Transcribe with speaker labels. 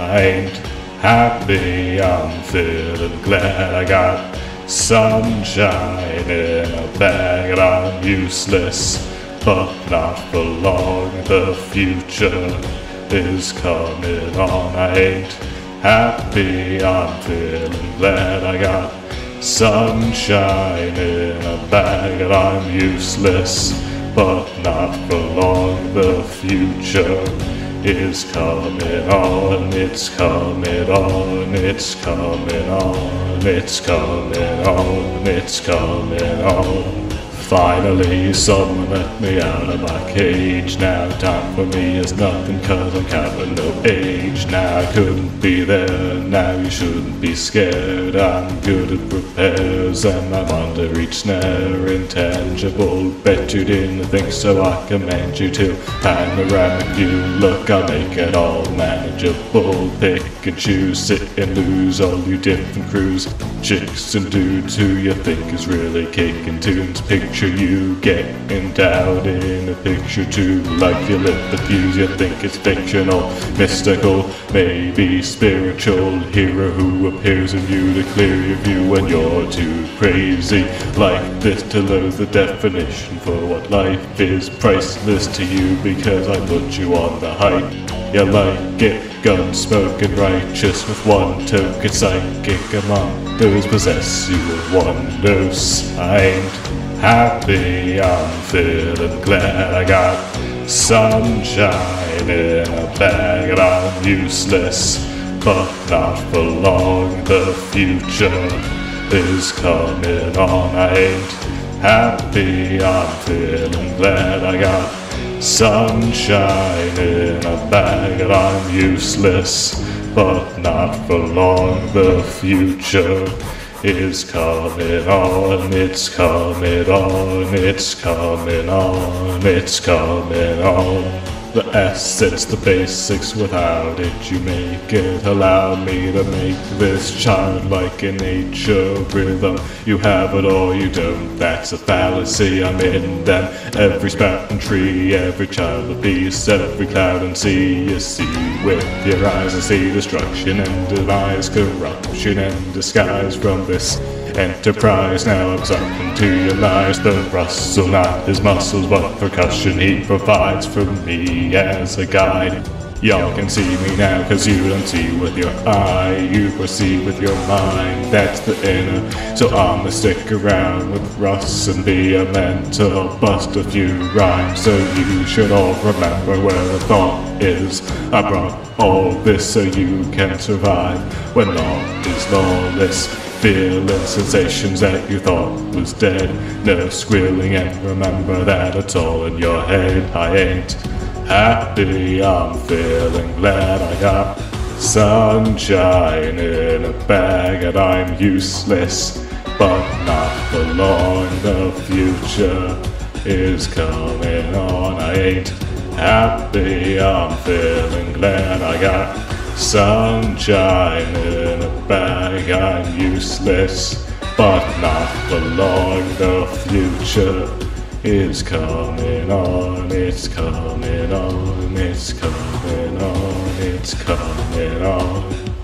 Speaker 1: I ain't happy, I'm feeling glad. I got sunshine in a bag and I'm useless, but not for long. The future is coming on. I ain't happy, I'm feeling glad. I got sunshine in a bag and I'm useless, but not for long. The future is coming on, it's coming on, it's coming on, it's coming on, it's coming on. Finally, someone let me out of my cage. Now time for me is nothing, cause I'm counting no age. Now I couldn't be there, now you shouldn't be scared. I'm good at repairs and I'm under each snare. Intangible, bet you didn't think so, I commend you to panoramic view. Look, I'll make it all manageable. Pick and choose, sit and lose, all you different crews. Chicks and dudes who you think is really kicking tunes. Picture you getting down in a picture too, like you lit the fuse. You think it's fictional, mystical, maybe spiritual. Hero who appears in you to clear your view when you're too crazy like this to know the definition for what life is. Priceless to you because I put you on the hype. You like it, gun smoking righteous with one token psychic among those possess you with one dose. I ain't happy, I'm feeling glad. I got sunshine in a bag and I'm useless, but not for long. The future is coming on. I ain't happy, I'm feeling glad. I got sunshine in a bag and I'm useless, but not for long. The future is coming on, it's coming on, it's coming on, it's coming on. The S, it's the basics, without it you make it. Allow me to make this childlike in nature rhythm. You have it or you don't, that's a fallacy, I'm in them. Every sprout and tree, every child of peace, every cloud and sea. You see with your eyes and see destruction and devise corruption and disguise from this enterprise. Now I'm sucking to your lies. The rustle, not his muscles, but percussion he provides for me as a guide. Y'all can see me now, cause you don't see with your eye, you perceive with your mind, that's the inner. So I'ma stick around with Russ and be a mentor, bust a few rhymes, so you should all remember where the thought is. I brought all this so you can survive when law is lawless. Feeling sensations that you thought was dead. No squealing, and remember that it's all in your head. I ain't happy, I'm feeling glad. I got sunshine in a bag and I'm useless, but not for long. The future is coming on. I ain't happy, I'm feeling glad. I got sunshine in a bag, I'm useless, but not for long. The future is coming on, it's coming on, it's coming on, it's coming on.